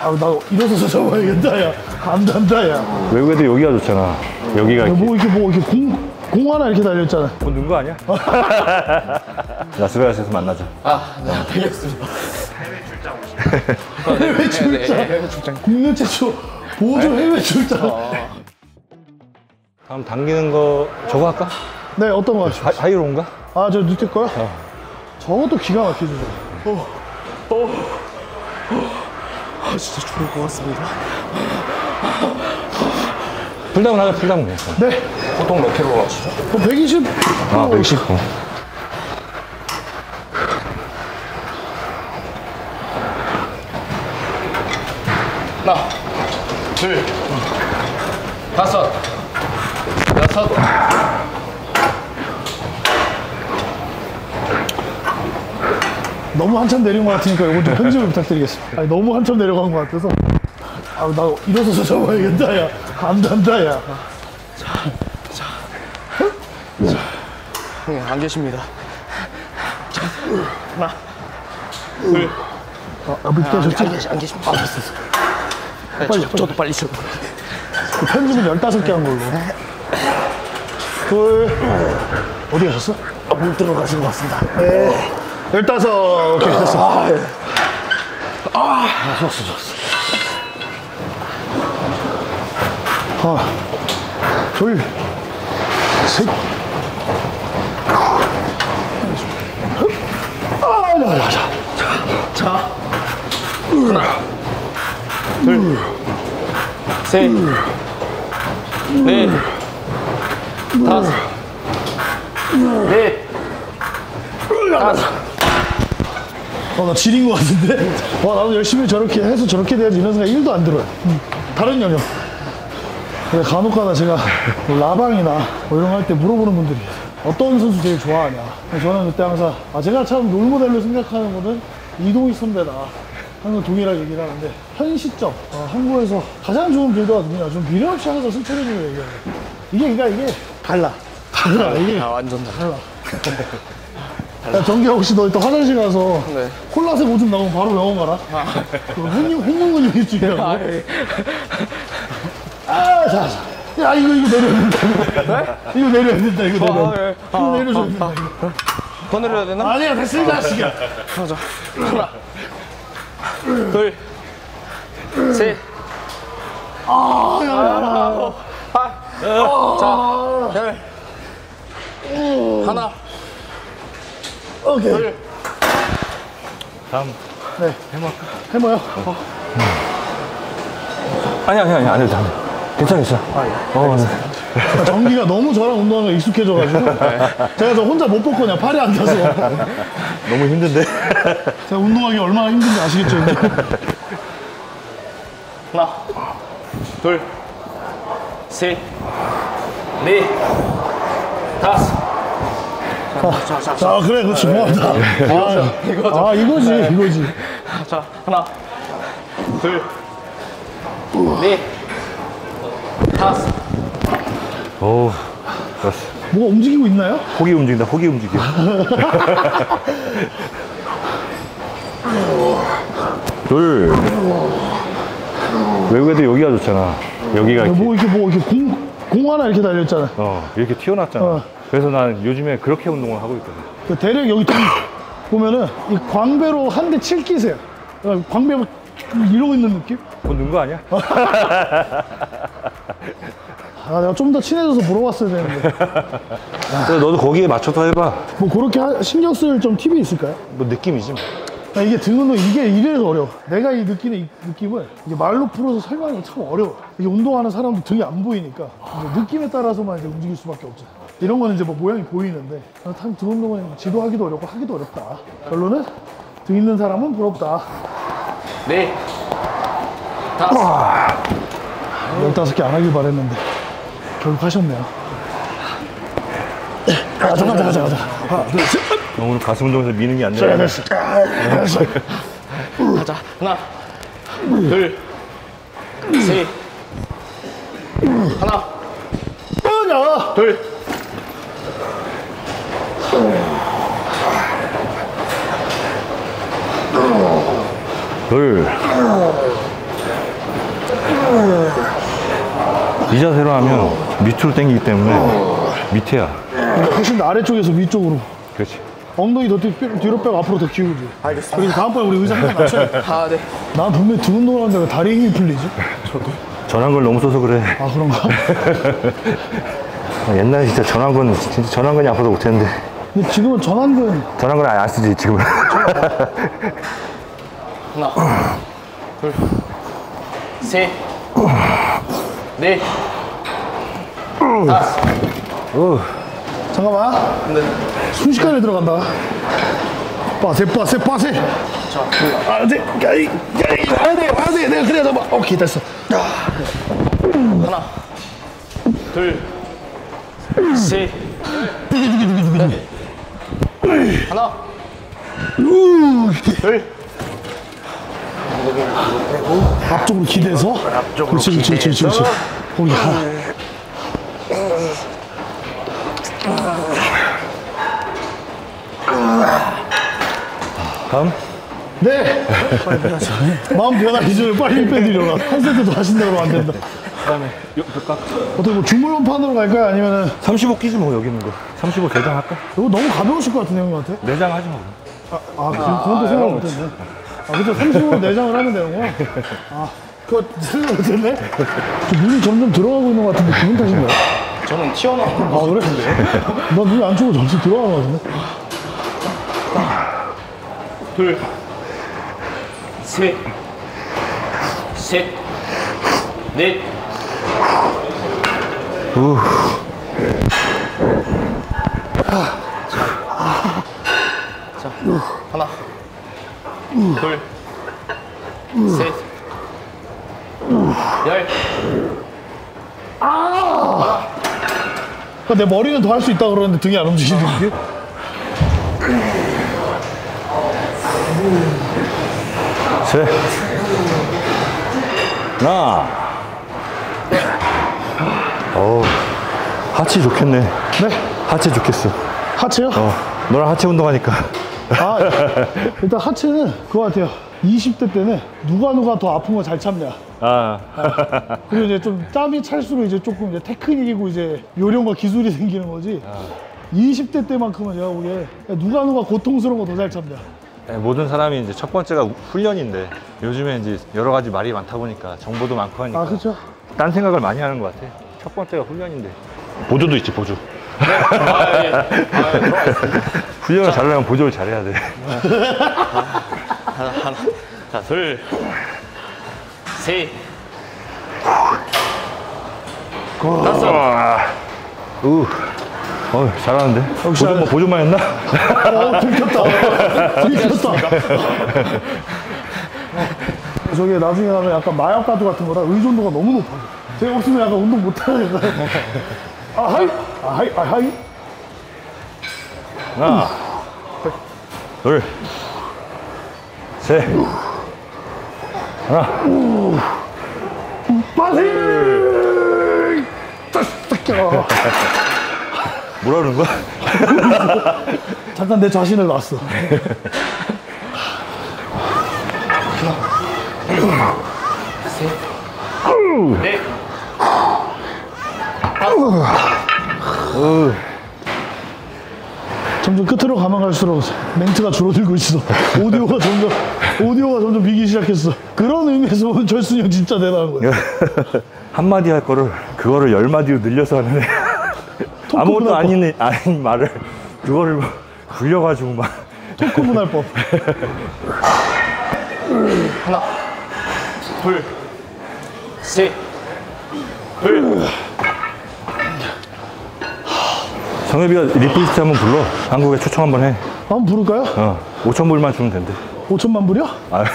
아, 나 일어서서 잡아야겠다, 야. 안 된다, 야. 외국에도 여기가 좋잖아. 여기가 이렇게 공 하나 이렇게 달려있잖아. 뭐 넣은 거 아니야? 라스베가스에서 만나자. 아, 네, 알겠습니다. 해외 출장. 해외 출장. 국내 최초 보조 해외 출장. 다음 당기는 거 저거 할까? 네, 어떤 거 하시죠? 하이로인가? 아, 저 밑에 거요? 저것도 기가 막히죠. 아, 진짜 죽을 것 같습니다. 풀다운 하자, 풀다운 괜찮아. 네. 보통 몇 킬로 하시죠? 120. 아, 110. 하나, 둘, 다섯, 여섯. 너무 한참 내린 것 같으니까 이거 좀 편집을 부탁드리겠습니다. 아니, 너무 한참 내려간 것 같아서. 아, 나 일어서서 잡아야겠다, 야. 안 된다, 야. 형님, 안 계십니다. 자, 하나, 둘. 밑에 졌지? 안 계십니다. 아, 됐어. 네, 빨리, 저도 빨리 쳐. 그 편집은 15개 한 걸로. 둘. 어디 가셨어? 물 들어가신 것 같습니다. 네. 15. 오케이, 됐어. 좋았어. 하나, 둘, 셋. 자, 하나, 둘, 셋, 넷, 다섯, 넷, 다섯. 나 지린 것 같은데? 와, 나도 열심히 저렇게 해서 저렇게 돼야지 이런 생각 1도 안 들어요. 다른 영역. 근데 간혹가다 제가 뭐 라방이나 뭐 이런 거 할 때 물어보는 분들이 어떤 선수 제일 좋아하냐. 저는 그때 항상 제가 참 롤모델로 생각하는 거는 이동희 선배다. 항상 동일하게 얘기를 하는데 현 시점 한국에서 가장 좋은 빌더가 누구냐. 좀 미련 없이 항상 승철해주고 얘기해요. 그러니까 이게 달라. 이게 완전 달라. 야, 정기야, 혹시 너 이따 화장실 가서 네. 콜라색 오줌 나오면 바로 병원 가라. 횡령근육이 중요하고. 자. 야, 이거 내려야 된다. 이거 내려야 된다. 이거 내려줘야 된다. 더 내려야 되나? 아니야, 됐어, 이 자식아. 가자. 하나, 둘, 셋. 자, 열. 하나, 오케이. 둘. 다음. 네. 해모요? 아니야, 안 해도 돼. 괜찮아. 정기가 너무 저랑 운동하는 거 익숙해져가지고. 제가 저 혼자 못 벗거냐, 팔이 안 닿아서. 너무 힘든데? 제가 운동하기 얼마나 힘든지 아시겠죠? 이제? 하나, 둘, 셋, 넷, 다섯. 자, 그래, 그렇지. 고맙다. 이거지. 자, 하나, 둘, 넷, 다섯. 오, 좋았어. 뭐가 움직이고 있나요? 호기 움직인다, 호기 움직여. 둘. 외국에도 여기가 좋잖아. 여기가 이렇게. 공 하나 이렇게 달려있잖아. 이렇게 튀어나왔잖아. 그래서 난 요즘에 그렇게 운동을 하고 있거든. 그 대략 여기 보면은 이 광배로 한 대 칠 기세요. 광배 막 이러고 있는 느낌? 뭐 넣은 거 아니야? 내가 좀 더 친해져서 물어봤어야 되는데. 너도 거기에 맞춰서 해봐. 뭐 그렇게 신경 쓸 좀 팁이 있을까요? 뭐 느낌이지. 이게 등 운동 이게 이래서 어려워. 내가 느끼는 이 느낌을 이게 말로 풀어서 설명하기 참 어려워. 이게 운동하는 사람도 등이 안 보이니까 이제 느낌에 따라서만 이제 움직일 수밖에 없잖아. 이런 거는 이제 뭐 모양이 보이는데 등 운동은 지도하기도 어렵고 하기도 어렵다. 결론은 등 있는 사람은 부럽다. 넷, 다섯. 15개 안 하길 바랬는데 결국 하셨네요. 가자. 하나, 둘, 셋. 오늘 가슴 운동에서 미는 게 안 자, 돼. 됐어. 가자. 하나, 둘, 셋. 하나, 둘. 둘. 이 자세로 하면 밑으로 당기기 때문에 밑에야. 훨씬 더 아래쪽에서 위쪽으로. 그렇지. 엉덩이 더 뒤로 빼고 앞으로 더 기울이지. 알겠습니다. 그리고 다음번에 우리 의자 한번 낮춰야 돼. 아, 네. 난 분명히 등 운동을 하는데 왜 다리 힘이 풀리지? 전완근 너무 써서 그래. 아, 그런가? 옛날에 진짜 전완근이 아파서 못했는데. 근데 지금은 전완근. 전완근 아예 안 쓰지, 지금은. 하나, 둘, 셋, 넷, 다섯. 잠깐만. 네. 순식간에 들어간다. 빠세. 자, 아, 네. 와야 돼. 내가 그래야 잡아. 오케이, 됐어. 하나, 둘, 셋, 넷. 하나, 둘, 앞쪽으로 기대서. 그렇지. 거기 하나. 다음. 네. 마음 변하기 전에 빨리 빼드려라. 한 세트 더 하신다고 하면 안 된다. 그다음에 볼까? 어떻게 뭐 주물론판으로 갈까요? 아니면은 35 끼지 뭐, 여기 있는 거. 35 개장할까? 이거 너무 가벼우실 것 같은데 형님한테? 내장 하지 마. 그건 또 생각 못했네. 그쵸, 35로 내장을 하면 되는구나. 그거 생각 못했네? 저 눈이 점점 들어가고 있는 것 같은데 기분 탓인가요? 저는 튀어나온 그래? 나 눈이 안쪽으로 점점 들어가는 것 같은데? 둘, 셋, 넷, 자, 하나, 둘, 셋, 열. 내 머리는 더 할 수 있다고 그러는데 등이 안 움직이는 게? 셋. 하나. 하체 좋겠네. 네? 하체 좋겠어. 하체요? 너랑 하체 운동하니까. 일단 하체는 그거 같아요. 20대 때는 누가 더 아픈 거 잘 참냐. 그리고 이제 좀 짬이 찰수록 이제 조금 이제 테크닉이고 이제 요령과 기술이 생기는 거지. 20대 때만큼은 제가 보기에 누가 고통스러운 거 더 잘 참냐. 모든 사람이 이제 첫 번째가 훈련인데 요즘에 이제 여러 가지 말이 많다 보니까 정보도 많고 하니까. 그렇죠. 딴 생각을 많이 하는 것 같아. 첫 번째가 훈련인데. 보조도 있지, 보조. 훈련을 잘하려면 보조를 잘해야 돼. 하나. 자, 둘, 셋, 다섯. 잘하는데. 역시 보조만 했나? 들켰다. 저게 나중에 가면 약간 마약 가드 같은 거라 의존도가 너무 높아요. 제가 없으면 약간 운동 못하는 거예요. 하이. 하나, 둘, 셋, 하나, 빠세! 뭐라 그러는 거야? 잠깐 내 자신을 놨어. 셋, 넷, 점점 끝으로 가면 갈수록 멘트가 줄어들고 있어. 오디오가 점점 비기 시작했어. 그런 의미에서 보면 철순이 형 진짜 대단한 거야. 한마디 할 거를 그거를 10마디로 늘려서 하는 애. 아무것도 아닌 말을 그거를 막 굴려가지고 막. 토크 문할법. 하나, 둘, 셋, 둘. 정엽이가 리플리스트 한번 불러. 한국에 초청 한번 해. 한번 부를까요? 5,000불만 주면 된대. 5천만 불이요?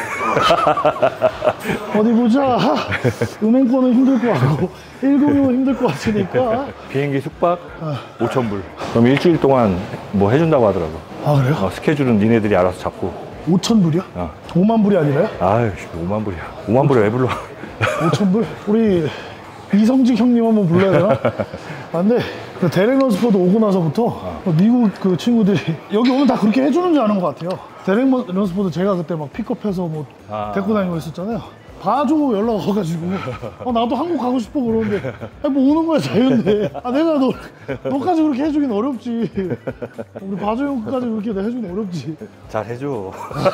어디 보자. 은행권은 힘들 것 같고 1금융은 힘들 것 같으니까. 비행기 숙박 5,000불. 그럼 일주일 동안 뭐 해준다고 하더라고. 그래요? 스케줄은 니네들이 알아서 잡고. 5천 불이요? 5만 불이 아니라요? 아유, 5만 불이야. 5만 불에 왜 불러? 5천 불? 우리 이성직 형님 한번 불러야 되나? 근데 데렉 런스포드 오고 나서부터 미국 그 친구들이 여기 오면 다 그렇게 해주는 줄 아는 것 같아요. 데렉 런스포드 제가 그때 막 픽업해서 뭐 데리고 다니고 있었잖아요. 봐주고 연락 와가지고 나도 한국 가고 싶어 그러는데 뭐 오는 거야 자유인데 내가 너까지 그렇게 해주긴 어렵지. 우리 바조 형까지 그렇게 내가 해주긴 어렵지. 잘 해줘.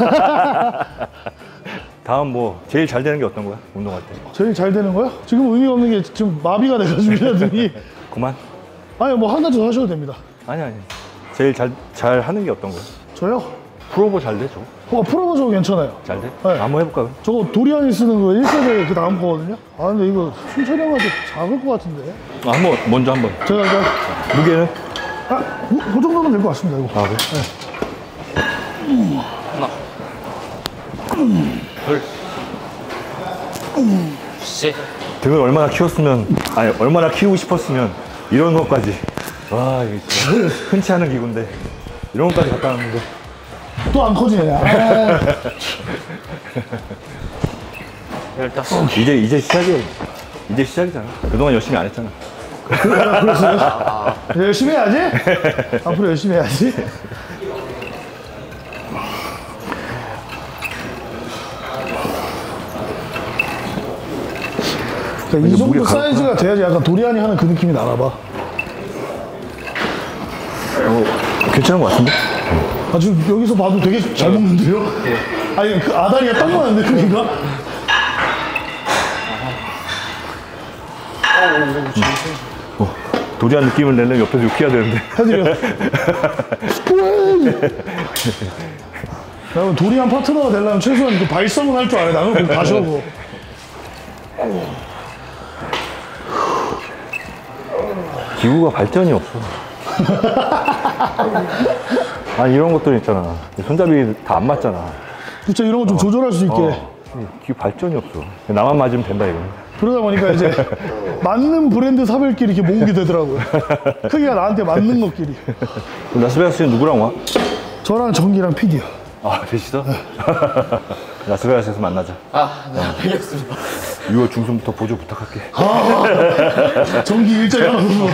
다음 뭐 제일 잘 되는 게 어떤 거야? 운동할 때? 제일 잘 되는 거야? 지금 의미가 없는 게 지금 마비가 돼가지고 이러더니 그만? 아니 뭐 한 가지 더 하셔도 됩니다. 아니. 제일 잘 하는 게 어떤 거야? 저요? 프로보 잘 돼, 저거? 프로모 저거 괜찮아요. 잘 돼? 네. 한번 해볼까? 그럼? 저거 도리안이 쓰는 거 1세대 그 다음 거거든요. 근데 이거 순철이 형한테 작을 것 같은데. 먼저 한번. 제가 일단 무게는? 그 정도면 될 것 같습니다. 이거. 그래? 하나, 둘, 셋. 등을 얼마나 얼마나 키우고 싶었으면 이런 것까지. 와, 이게 진짜 흔치 않은 기구인데 이런 것까지 갖다 놨는데. 또 안 커지네. 15. 이제 시작이야. 이제 시작이잖아. 그동안 열심히 안 했잖아. 그랬어요? 열심히 해야지. 앞으로 열심히 해야지. 그러니까 이 정도 사이즈가 돼야지 약간 도리안이 하는 그 느낌이 나나 봐. 괜찮은 것 같은데? 지금 여기서 봐도 되게 잘 먹는데요? 아니 그 아다리가 딱 맞는데 그러니까? 도리안 느낌을 내려면 옆에서 욕해야 되는데. 해드려. 나는 도리안 파트너가 되려면 최소한 그 발성은 할 줄 알아요. 나는 그거 다시 하고. 기구가 발전이 없어. 이런 것들 있잖아. 손잡이 다 안 맞잖아. 진짜 이런 거 좀 조절할 수 있게. 기구 발전이 없어. 나만 맞으면 된다, 이거. 그러다 보니까 이제 맞는 브랜드 사별끼리 이렇게 모으게 되더라고요. 크기가 나한테 맞는 것끼리. 라스베가스는 누구랑 와? 저랑 정기랑 PD요. 되시죠? 라스베가스에서 만나자. 네, 알겠습니다. 6월 중순부터 보조 부탁할게. 정기 일자리 하나 넣어.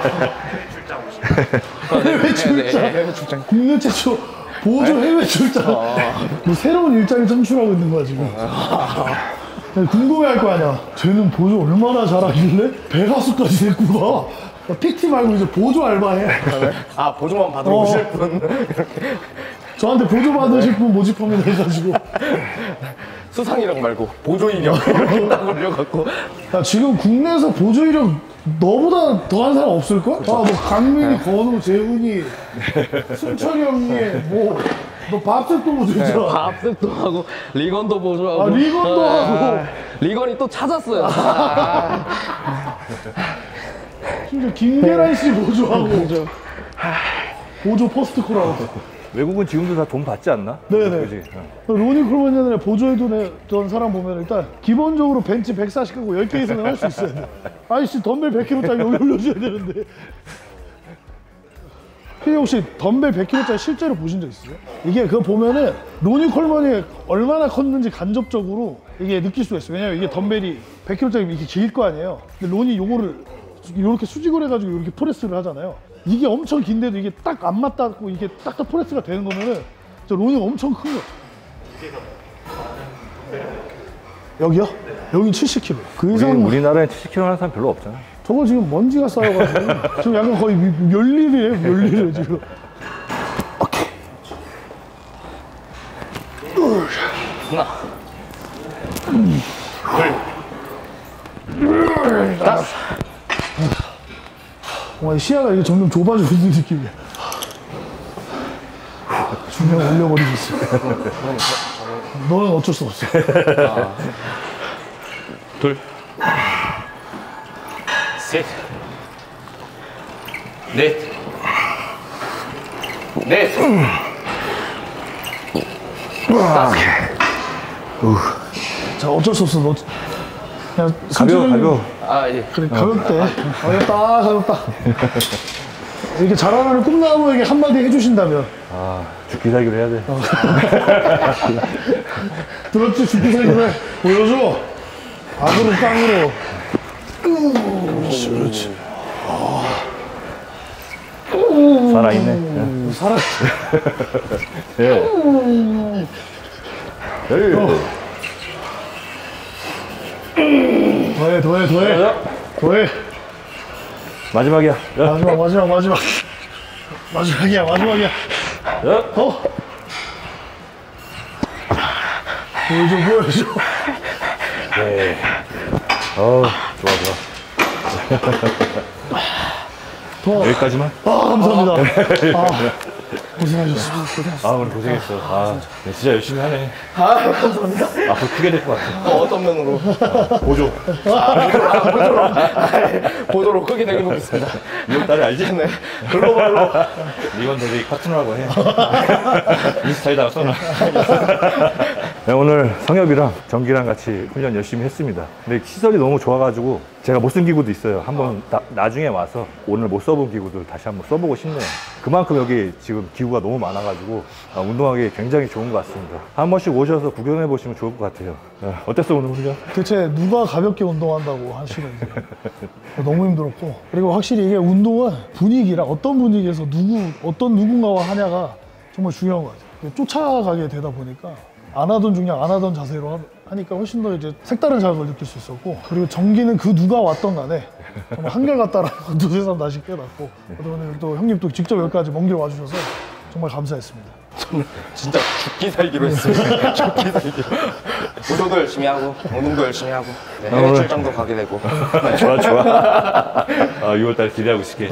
해외 출장. 국내 최초 보조 해외 출장. 뭐 새로운 일자리 창출하고 있는 거야 지금. 궁금해할 거 아니야. 쟤는 보조 얼마나 잘하길래 배가수까지 데리고 가. PT 말고 이제 보조 알바해. 보조만 받으러 오실 분. 저한테 보조 받으실 분 모집하면 해가지고. 수상 이력 말고 보조 이력 이렇게 딱 올려갖고. 지금 국내에서 보조 이력 너보다 더한 사람 없을걸? 뭐 강민이, 건우, 재훈이, 승철이 형님, 너 밥색도 보조했잖아. 밥색도 하고 리건도 보조하고. 리건도 하고. 리건이 또 찾았어요. 심지어 김계란 씨 보조하고. 보조 퍼스트코라고. 외국은 지금도 다 돈 받지 않나? 네네. 그지? 로니 콜먼 예전에 보조해둔 사람 보면 일단 기본적으로 벤치 140 하고 10개 이상은 할 수 있어야 돼. 아이씨 덤벨 100kg짜리 여기 올려줘야 되는데. 혹시 덤벨 100kg짜리 실제로 보신 적 있어요? 이게 그거 보면은 로니 콜먼이 얼마나 컸는지 간접적으로 이게 느낄 수가 있어요. 왜냐면 이게 덤벨이 100kg짜리 이렇게 길 거 아니에요. 근데 로니 요거를 이렇게 수직을 해가지고 이렇게 프레스를 하잖아요. 이게 엄청 긴데도 이게 딱 안 맞닿고 이게 딱딱 프레스가 되는 거면은 저 로니가 엄청 큰 거예요. 여기요? 여긴 70kg. 그 이상 우리나라에 70kg 하는 사람 별로 없잖아. 저거 지금 먼지가 쌓여가지고 지금 약간 거의 열일이에요. 열일이에요 지금. 오케이. 하나, 둘, 다섯. 시야가 이게 점점 좁아지고 있는 느낌이야. 중량 올려버리고 있어. 너는 어쩔 수 없어. 둘, 셋, 넷, 다섯. 자 어쩔 수 없어. 너 그냥 가벼워. 예. 그래 가볍대. 가볍다. 이렇게 자라나는 꿈나무에게 한마디 해주신다면. 죽기 살기로 해야 돼. 들었지? 죽기 살기를 보여줘. 악으로 깡으로. 그렇지. 살아있네. 살아. 예. 더해. 마지막이야. 야. 마지막이야. 보여줘. 네. 좋아. 여기까지만. 감사합니다. 고생하셨습니다. 오늘 고생했어. 네, 진짜 열심히 하네. 감사합니다. 앞으로 크게 될 것 같아. 어떤 면으로? 보조. 보도록 크게 되긴 하겠습니다. 이번 달에 알지? 네. 글로벌로. 이번 달에 파트너라고 해. 인스타에다가 써놔. 네, 오늘 성엽이랑 정기랑 같이 훈련 열심히 했습니다. 근데 시설이 너무 좋아가지고 제가 못 쓴 기구도 있어요. 한번 나중에 와서 오늘 못 써본 기구들 다시 한번 써보고 싶네요. 그만큼 여기 지금 기구가 너무 많아가지고 운동하기 굉장히 좋은 것 같습니다. 한 번씩 오셔서 구경해 보시면 좋을 것 같아요. 어땠어 오늘 훈련? 대체 누가 가볍게 운동한다고 하시는지 너무 힘들었고, 그리고 확실히 이게 운동은 분위기랑 어떤 분위기에서 어떤 누군가와 하냐가 정말 중요한 것 같아요. 쫓아가게 되다 보니까 안 하던 중량 안 하던 자세로 하니까 훨씬 더 이제 색다른 자극을 느낄 수 있었고, 그리고 정기는 그 누가 왔던 간에 정말 한결같다라는 것도 새삼 다시 깨닫고, 오늘 또 형님 또 직접 여기까지 먼 길 와주셔서 정말 감사했습니다. 저는 진짜 죽기 살기로 했습니다. 죽기 살기로. 보도도 열심히 하고, 운동도 열심히 하고, 네, 해외 출장도 가게 되고. 좋아. 6월달 기대하고 있을게.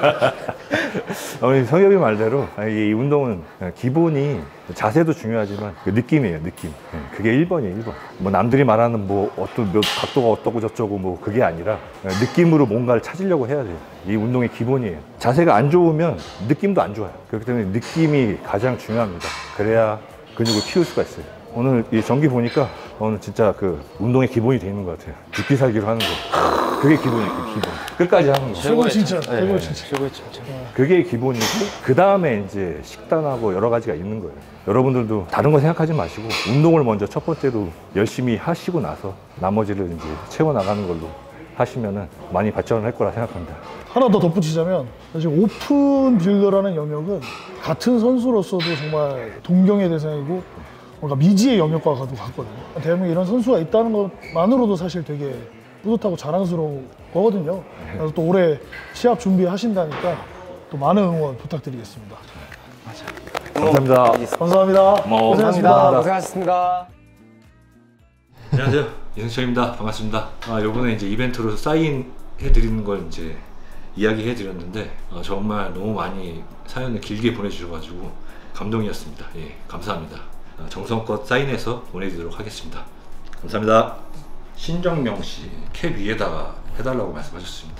우리 성엽이 말대로 이 운동은 기본이 자세도 중요하지만 그 느낌이에요, 느낌. 그게 1번이에요, 1번. 뭐 남들이 말하는 뭐 어떤 몇 각도가 어떠고 저쩌고 뭐 그게 아니라 느낌으로 뭔가를 찾으려고 해야 돼요. 이 운동의 기본이에요. 자세가 안 좋으면 느낌도 안 좋아요. 그렇기 때문에 느낌이 가장 중요합니다. 그래야 근육을 키울 수가 있어요. 오늘 이 전기 보니까 오늘 진짜 그 운동의 기본이 돼 있는 것 같아요. 죽기 살기로 하는 거. 그게 기본이에요, 기본. 끝까지 하는 거. 최고의 칭찬, 최고의 칭찬. 그게 기본이고, 그 다음에 이제 식단하고 여러 가지가 있는 거예요. 여러분들도 다른 거 생각하지 마시고, 운동을 먼저 첫 번째로 열심히 하시고 나서 나머지를 이제 채워나가는 걸로 하시면은 많이 발전을 할 거라 생각합니다. 하나 더 덧붙이자면, 사실 오픈 빌더라는 영역은 같은 선수로서도 정말 동경의 대상이고 뭔가 미지의 영역과도 같거든요. 대한민국에 이런 선수가 있다는 것만으로도 사실 되게 뿌듯하고 자랑스러운 거거든요. 그래서 또 올해 시합 준비하신다니까 또 많은 응원 부탁드리겠습니다. 감사합니다. 감사합니다. 감사합니다. 고생하셨습니다. 안녕하세요, 이승철입니다. 반갑습니다. 요번에 이제 이벤트로 사인 해드리는 걸 이제 이야기해드렸는데 정말 너무 많이 사연을 길게 보내주셔가지고 감동이었습니다. 예, 감사합니다. 정성껏 사인해서 보내드리도록 하겠습니다. 감사합니다. 신정명 씨 캡 위에다가 해달라고 말씀하셨습니다.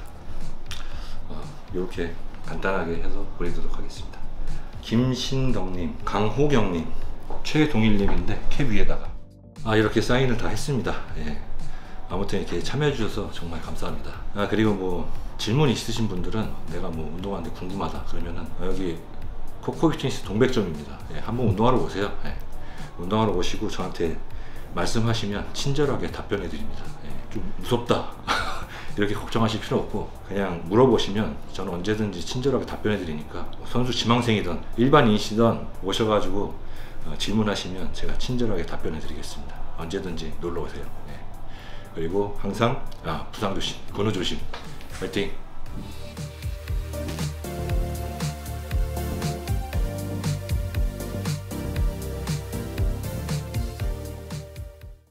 이렇게 간단하게 해서 보내드리도록 하겠습니다. 김신덕님, 강호경님, 최동일님인데 캡 위에다가 이렇게 사인을 다 했습니다. 예. 아무튼 이렇게 참여해 주셔서 정말 감사합니다. 그리고 뭐 질문 있으신 분들은 내가 뭐 운동하는데 궁금하다 그러면은 여기 코코피트니스 동백점입니다. 예, 한번 운동하러 오세요. 예. 운동하러 오시고 저한테 말씀하시면 친절하게 답변해 드립니다. 예, 좀 무섭다 이렇게 걱정하실 필요 없고 그냥 물어보시면 저는 언제든지 친절하게 답변해 드리니까 선수 지망생이든 일반인이시든 오셔가지고 질문하시면 제가 친절하게 답변해 드리겠습니다. 언제든지 놀러 오세요. 예. 그리고 항상 부상 조심, 근육 조심. 파이팅!